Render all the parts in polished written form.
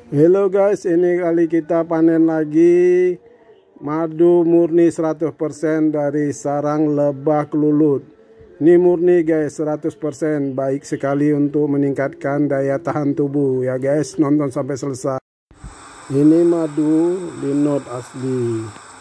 Halo guys, ini kali kita panen lagi madu murni 100% dari sarang lebah kelulut. Ini murni guys, 100%, baik sekali untuk meningkatkan daya tahan tubuh ya guys. Nonton sampai selesai. Ini madu linot asli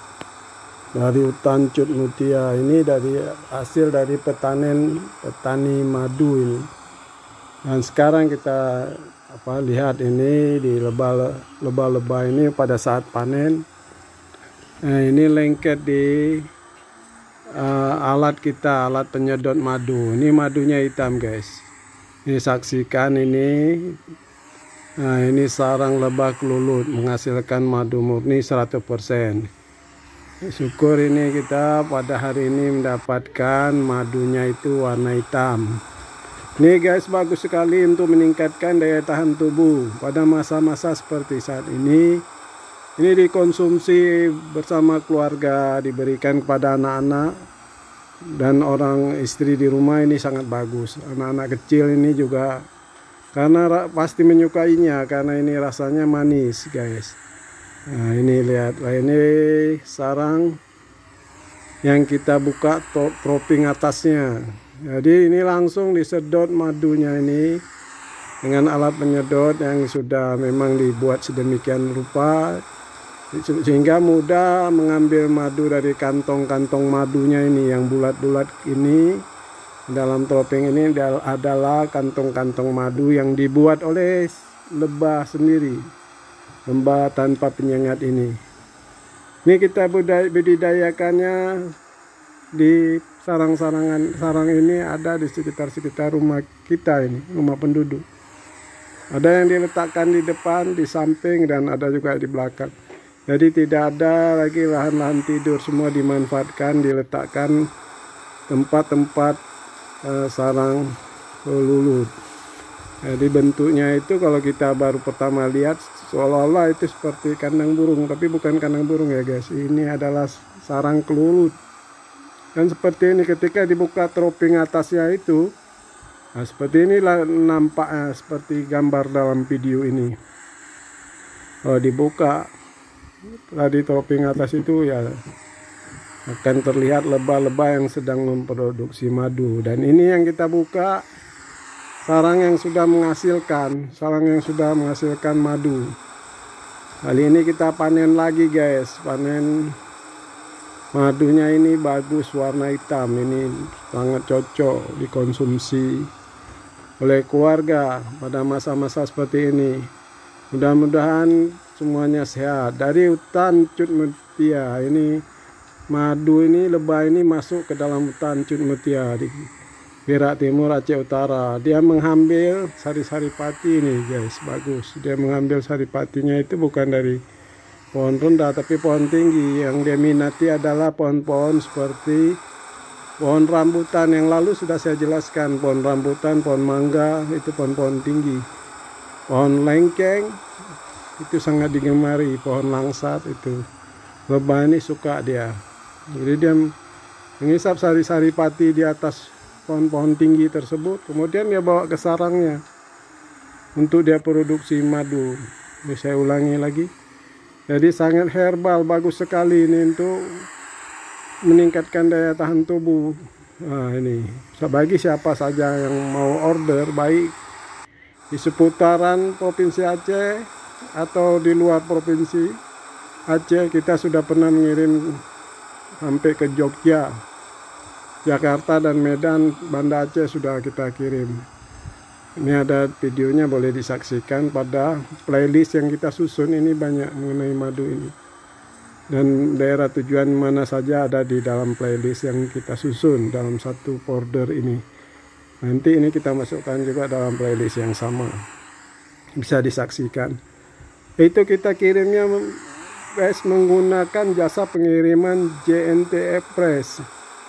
dari hutan Cut Mutia. Ini dari hasil dari petani madu ini. Dan sekarang kita lihat ini di lebah-lebah ini pada saat panen. Nah, ini lengket di alat kita, alat penyedot madu. Ini madunya hitam guys. Ini saksikan ini. Nah, ini sarang lebah kelulut menghasilkan madu murni 100%. Syukur ini kita pada hari ini mendapatkan madunya itu warna hitam. Ini guys, bagus sekali untuk meningkatkan daya tahan tubuh pada masa-masa seperti saat ini. Ini dikonsumsi bersama keluarga, diberikan kepada anak-anak dan orang istri di rumah. Ini sangat bagus. Anak-anak kecil ini juga karena pasti menyukainya karena ini rasanya manis guys. Nah, ini lihat, ini sarang yang kita buka topping atasnya. Jadi ini langsung disedot madunya ini dengan alat penyedot yang sudah memang dibuat sedemikian rupa sehingga mudah mengambil madu dari kantong-kantong madunya ini yang bulat-bulat ini. Dalam topping ini adalah kantong-kantong madu yang dibuat oleh lebah sendiri, lebah tanpa penyengat ini. Ini kita budidayakannya di sarang ini ada di sekitar rumah kita ini, rumah penduduk. Ada yang diletakkan di depan, di samping, dan ada juga di belakang. Jadi tidak ada lagi lahan-lahan tidur, semua dimanfaatkan, diletakkan tempat-tempat sarang kelulut. Jadi bentuknya itu kalau kita baru pertama lihat seolah-olah itu seperti kandang burung, tapi bukan kandang burung ya guys. Ini adalah sarang kelulut. Dan seperti ini ketika dibuka topping atasnya itu, nah seperti inilah nampaknya seperti gambar dalam video ini. Kalau dibuka tadi topping atas itu ya akan terlihat lebah-lebah yang sedang memproduksi madu. Dan ini yang kita buka sarang yang sudah menghasilkan madu. Kali ini kita panen lagi guys, panen madunya ini bagus, warna hitam. Ini sangat cocok dikonsumsi oleh keluarga pada masa-masa seperti ini. Mudah-mudahan semuanya sehat. Dari hutan Cut Mutia ini, madu ini, lebah ini masuk ke dalam hutan Cut Mutia di Perak Timur, Aceh Utara. Dia mengambil sari-sari pati ini guys, bagus. Dia mengambil sari patinya itu bukan dari pohon rendah tapi pohon tinggi. Yang dia minati adalah pohon-pohon seperti pohon rambutan. Yang lalu sudah saya jelaskan, pohon rambutan, pohon mangga itu pohon-pohon tinggi. Pohon lengkeng itu sangat digemari, pohon langsat itu lebah ini suka dia. Jadi dia menghisap sari-sari pati di atas pohon-pohon tinggi tersebut, kemudian dia bawa ke sarangnya untuk dia produksi madu. Ini saya ulangi lagi. Jadi sangat herbal, bagus sekali ini untuk meningkatkan daya tahan tubuh. Nah, ini bagi siapa saja yang mau order, baik di seputaran Provinsi Aceh atau di luar Provinsi Aceh. Kita sudah pernah mengirim sampai ke Jogja, Jakarta, dan Medan, Banda Aceh sudah kita kirim. Ini ada videonya, boleh disaksikan pada playlist yang kita susun. Ini banyak mengenai madu ini. Dan daerah tujuan mana saja ada di dalam playlist yang kita susun dalam satu folder ini. Nanti ini kita masukkan juga dalam playlist yang sama. Bisa disaksikan. Itu kita kirimnya guys menggunakan jasa pengiriman JNT Express.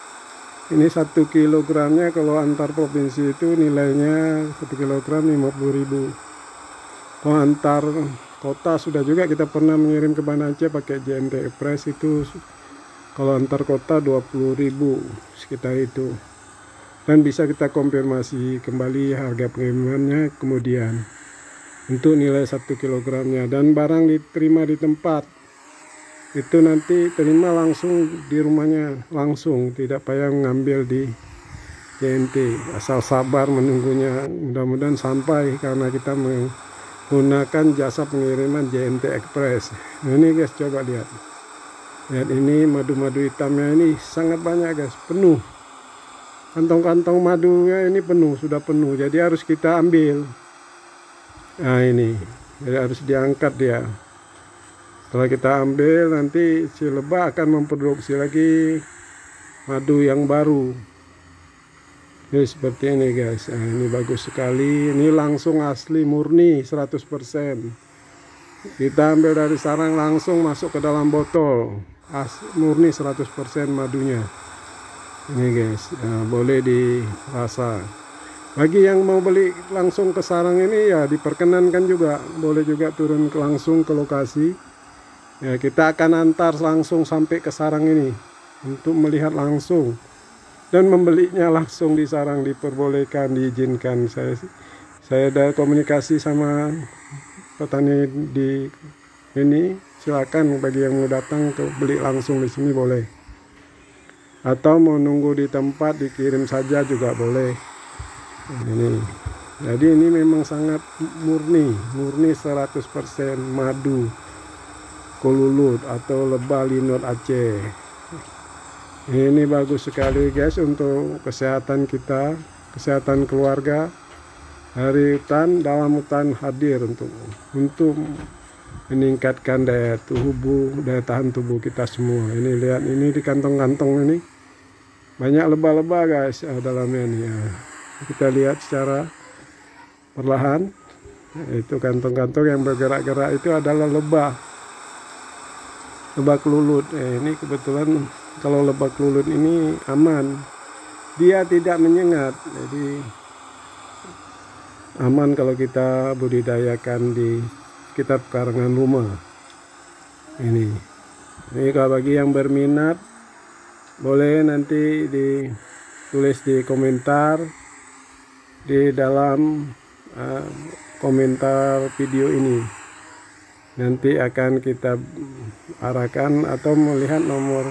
Ini 1 kilogramnya kalau antar provinsi itu nilainya 1 kilogram 50.000. Kalau antar kota sudah juga kita pernah mengirim ke Banda Aceh pakai JNT Express, itu kalau antar kota 20.000 sekitar itu. Dan bisa kita konfirmasi kembali harga pengirimannya kemudian. untuk nilai 1 kilogramnya. Dan barang diterima di tempat itu nanti terima langsung di rumahnya, langsung, tidak payah mengambil di JNT. Asal sabar menunggunya, mudah-mudahan sampai karena kita menggunakan jasa pengiriman JNT Express. Nah, ini guys, coba lihat ini madu-madu hitamnya ini sangat banyak guys, penuh. Kantong-kantong madunya ini penuh, sudah penuh, jadi harus kita ambil. Nah ini, jadi harus diangkat dia. Setelah kita ambil, nanti si lebah akan memproduksi lagi madu yang baru. Ini seperti ini guys. Nah, ini bagus sekali. Ini langsung asli murni 100%. Kita ambil dari sarang langsung masuk ke dalam botol. Murni 100% madunya. Ini guys, nah, boleh dirasa. Bagi yang mau beli langsung ke sarang ini ya diperkenankan juga. Boleh juga turun langsung ke lokasi. Ya, kita akan antar langsung sampai ke sarang ini untuk melihat langsung dan membelinya langsung di sarang, diperbolehkan, diizinkan. Saya ada komunikasi sama petani di ini, silakan bagi yang mau datang ke beli langsung di sini boleh, atau mau nunggu di tempat dikirim saja juga boleh. Ini jadi ini memang sangat murni 100% madu Kolulut atau lebah linut Aceh. Ini bagus sekali guys untuk kesehatan kita, kesehatan keluarga. Hari hutan, dalam hutan hadir untuk meningkatkan daya tahan tubuh kita semua. Ini lihat, ini di kantong-kantong ini banyak lebah-lebah guys dalamnya nih ya. Kita lihat secara perlahan, itu kantong-kantong yang bergerak-gerak itu adalah lebah kelulut. Ini kebetulan kalau lebah kelulut ini aman, dia tidak menyengat, jadi aman kalau kita budidayakan di sekitar pekarangan rumah. Ini kalau bagi yang berminat boleh nanti ditulis di komentar di dalam komentar video ini. Nanti akan kita arahkan atau melihat nomor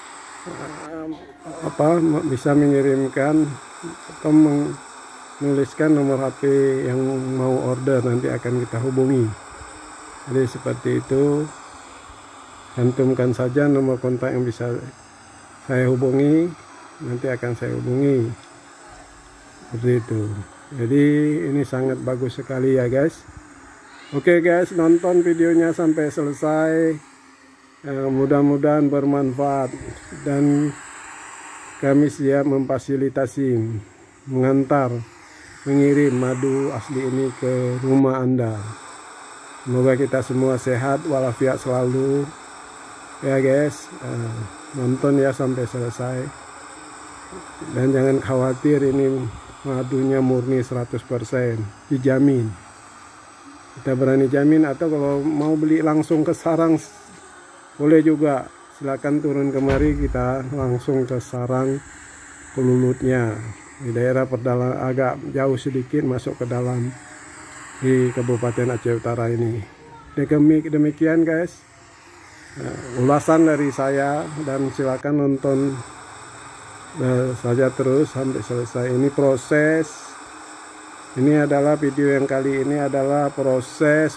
bisa mengirimkan atau menuliskan nomor HP yang mau order, nanti akan kita hubungi. Jadi seperti itu, cantumkan saja nomor kontak yang bisa saya hubungi, nanti akan saya hubungi. Seperti itu. Jadi ini sangat bagus sekali ya guys. Oke guys, nonton videonya sampai selesai. Mudah-mudahan bermanfaat dan kami siap memfasilitasi, mengantar, mengirim madu asli ini ke rumah Anda. Semoga kita semua sehat walafiat selalu ya guys. Nonton ya sampai selesai dan jangan khawatir, ini madunya murni 100%, dijamin. Kita berani jamin. Atau kalau mau beli langsung ke sarang boleh juga, silakan turun kemari, kita langsung ke sarang pelulutnya di daerah pedalaman, agak jauh sedikit masuk ke dalam di Kabupaten Aceh Utara ini. Demikian guys, ulasan dari saya, dan silakan nonton saja terus sampai selesai. Ini proses, ini adalah video yang kali ini adalah proses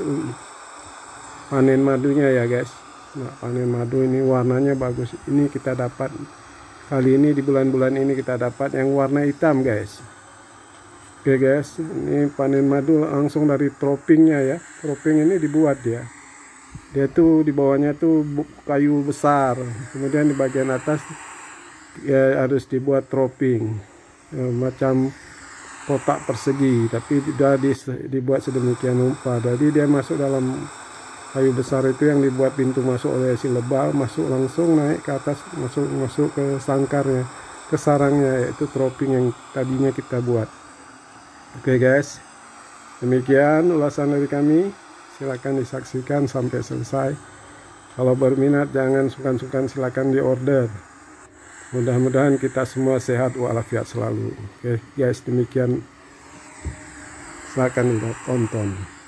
panen madunya ya guys. Nah, panen madu ini warnanya bagus. Ini kita dapat kali ini di bulan-bulan ini kita dapat yang warna hitam guys. Oke guys, ini panen madu langsung dari troppingnya ya. Tropping ini dibuat dia tuh di bawahnya tuh kayu besar, kemudian di bagian atas ya harus dibuat tropping macam kotak persegi, tapi sudah dibuat sedemikian rupa. Jadi dia masuk dalam kayu besar itu yang dibuat pintu masuk oleh si lebah, masuk langsung naik ke atas, masuk ke sangkarnya, ke sarangnya, yaitu tropping yang tadinya kita buat. Oke guys, demikian ulasan dari kami. Silakan disaksikan sampai selesai. Kalau berminat jangan sungkan-sungkan, silakan diorder. Mudah-mudahan kita semua sehat walafiat selalu. Oke guys, demikian, silakan ditonton.